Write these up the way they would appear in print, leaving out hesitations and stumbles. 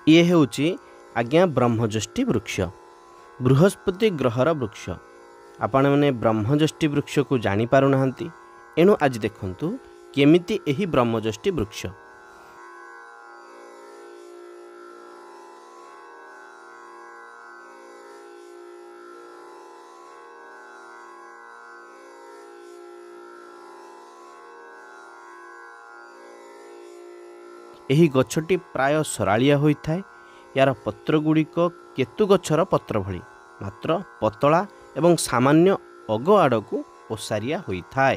ये ହେଉଛି आज्ञा ब्रह्मज्योष्टि वृक्ष, बृहस्पति ग्रहर वृक्ष। आपण मैंने ब्रह्मज्योष्टि वृक्ष को जानी पारुना, एणु आज देखंतु केमिति एही ब्रह्मज्योष्टि वृक्ष। ଏହି ଗଛଟି ପ୍ରାୟ ସରାଳିଆ ହୋଇଥାଏ। यार पत्र गुड़िक केतु गछर पत्र भली, मात्र पतला एवं सामान्य अग आड़क ओसारिया होइथाय।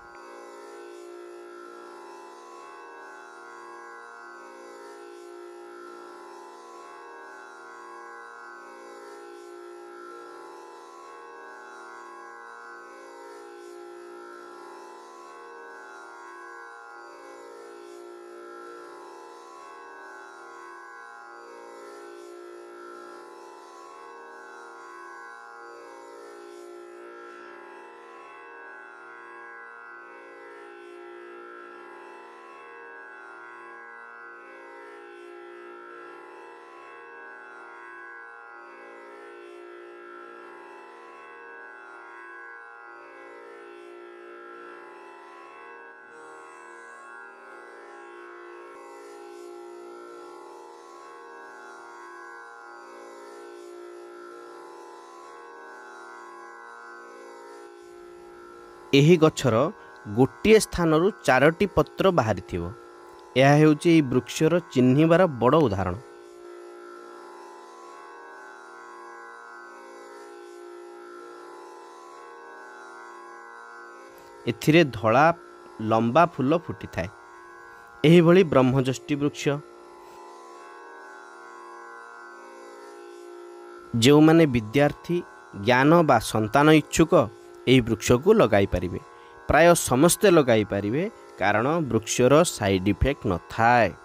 एही गछर गोटे स्थानरू 4टी पत्र बाहरी थिबो। यह हेउची एही वृक्षर चिन्हिबार बड़ उदाहरण। एथिरे धला लंबा फूल फुटी थाए। एही भली ब्रह्मज्योष्टि वृक्ष जो माने विद्यार्थी ज्ञान बा संतान इच्छुक एही वृक्ष को लगाई पारिबे। प्राय समस्ते लगाई पारिबे कारण वृक्षर साइड इफेक्ट न थाए।